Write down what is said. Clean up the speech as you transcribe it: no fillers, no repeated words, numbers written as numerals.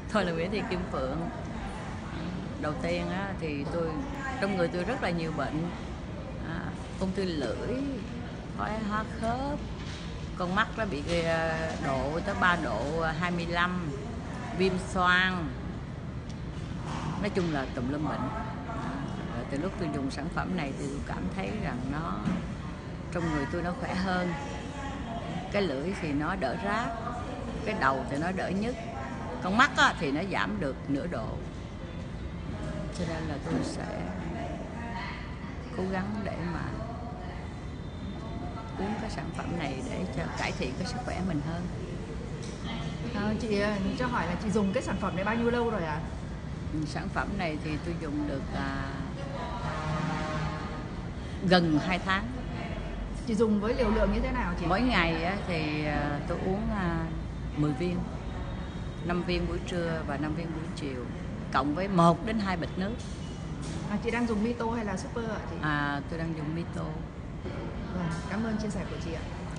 Tôi là Nguyễn Thị Kim Phượng. Đầu tiên á, thì trong người tôi rất là nhiều bệnh, ung thư lưỡi, thoái hóa khớp, con mắt nó bị độ tới 3 độ 25, viêm xoang, nói chung là tùm lum bệnh. Rồi từ lúc tôi dùng sản phẩm này thì tôi cảm thấy rằng trong người tôi nó khỏe hơn. Cái lưỡi thì nó đỡ rát, cái đầu thì nó đỡ nhức, con mắt á, thì nó giảm được nửa độ. Cho nên là tôi sẽ cố gắng để mà uống cái sản phẩm này để cho cải thiện cái sức khỏe mình hơn. Chị cho hỏi là chị dùng cái sản phẩm này bao nhiêu lâu rồi ạ? Sản phẩm này thì tôi dùng được gần 2 tháng. Chị dùng với liều lượng như thế nào chị? Mỗi ngày á, thì tôi uống 10 viên, 5 viên buổi trưa và 5 viên buổi chiều, cộng với 1 đến 2 bịch nước. Chị đang dùng Mito hay là Super ạ chị? Tôi đang dùng Mito. Vâng, cảm ơn chia sẻ của chị ạ.